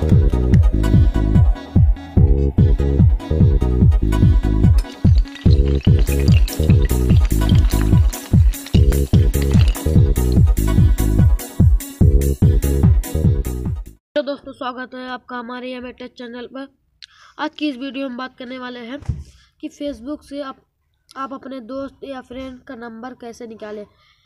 तो दोस्तों स्वागत है आपका हमारे एम टेक चैनल पर। आज की इस वीडियो में बात करने वाले हैं कि फेसबुक से आप अपने दोस्त या फ्रेंड का नंबर कैसे निकालें।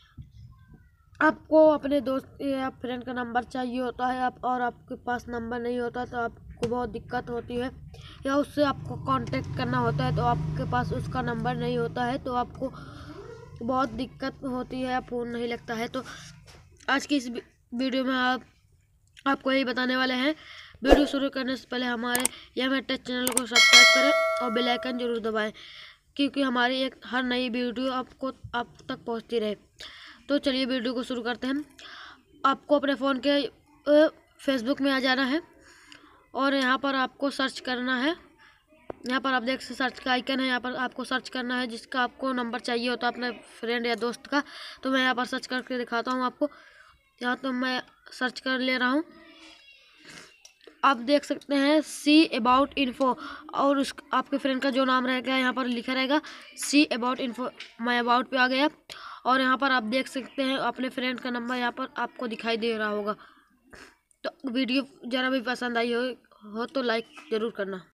आपको अपने दोस्त या फ्रेंड का नंबर चाहिए होता है और आपके पास नंबर नहीं होता तो आपको बहुत दिक्कत होती है, या उससे आपको कांटेक्ट करना होता है तो आपके पास उसका नंबर नहीं होता है तो आपको बहुत दिक्कत होती है, फ़ोन नहीं लगता है। तो आज की इस वीडियो में आपको यही बताने वाले हैं। वीडियो शुरू करने से पहले हमारे एम टेक चैनल को सब्सक्राइब करें और बेल आइकन जरूर दबाएं, क्योंकि हमारी हर नई वीडियो आप तक पहुंचती रहे। तो चलिए वीडियो को शुरू करते हैं। आपको अपने फ़ोन के फेसबुक में आ जाना है और यहाँ पर आपको सर्च करना है। यहाँ पर आप देख सकते सर्च का आइकन है, यहाँ पर आपको सर्च करना है जिसका आपको नंबर चाहिए होता है अपने फ्रेंड या दोस्त का। तो मैं यहाँ पर सर्च करके दिखाता हूँ आपको। यहाँ तो मैं सर्च कर ले रहा हूँ। आप देख सकते हैं सी अबाउट इन्फो, और उस आपके फ्रेंड का जो नाम रहेगा यहाँ पर लिखा रहेगा सी अबाउट इन्फो। मैं अबाउट पे आ गया और यहाँ पर आप देख सकते हैं अपने फ्रेंड का नंबर यहाँ पर आपको दिखाई दे रहा होगा। तो वीडियो ज़रा भी पसंद आई हो तो लाइक ज़रूर करना।